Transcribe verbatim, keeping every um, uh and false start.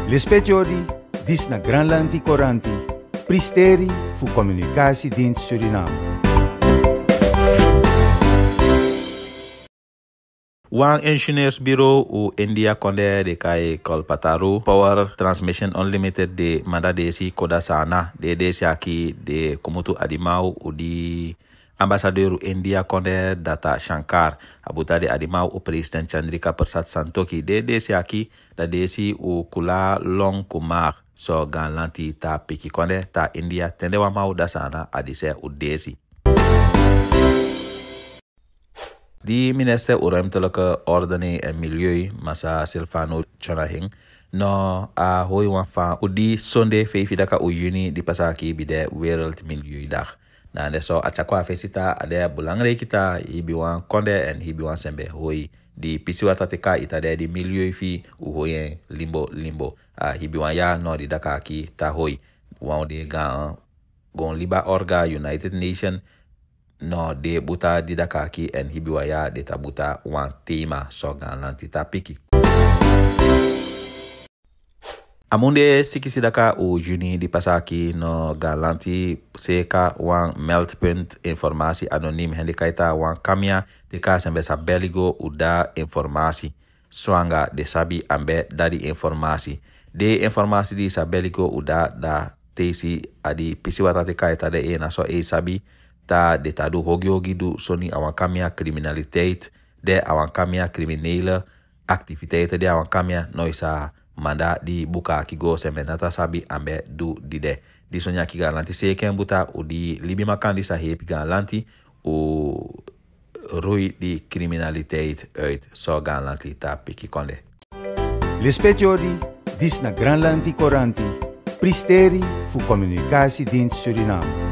Lispetiori, dis na Granlanti Coranti, Pristeri fu Communicatiedienst Suriname. Wang ingenieursbureau u India konde de kai Kolpataru Power Transmission Unlimited de manda desi koda sana de desi aki de komutu adimau u di ambassadeur u India konde data Shankar abuta de adimau u president Chandrika Persat Santoki de desi aki da desi u kula long kumar so ganlanti ta piki konde ta India tende wa mau da sana adise u desi. Di minister u ruimtelijke ordening en milieu, Massa Silvano Chonahing, no a hoi wan van u di sonde vijf daka u juni di pasaki bide Wereld Milieudag. Na deso achakwa fesita ade belangrijk kita hibi wan konde en hibi wan sembe hoi di pisiwata teka itade di milieu fi u hoi limbo limbo. A hibi wan ya no di daka ki ta hoi wan de gan gon liba orga United Nations no de buta didakaki en hibiwaya de tabuta wan tema so ganlanti tapiki. Amunde sikisidaka u juni di pasaki no ganlanti seka wan meldpunt informasi anonim hendikaita wan kamia teka sembe sa beligo uda informasi swanga de sabi ambe dadi informasi de informasi di sa beligo uda da tesi adi pisiwata teka ita de e na so e sabi ta de ta do hogi hogi do soni awan kamia criminaliteit de awan kamia criminele activiteiten de awan kamia noisa manda di buka kigo semenata sabi ambe du di de di sonya ki galanti seken buta u di libi makan di sa hepi galanti u rui di criminaliteit uit so galanti ta piki konde. Lispetiori, dis na Granlanti Coranti, Pristeri fu Communicatiedienst Suriname.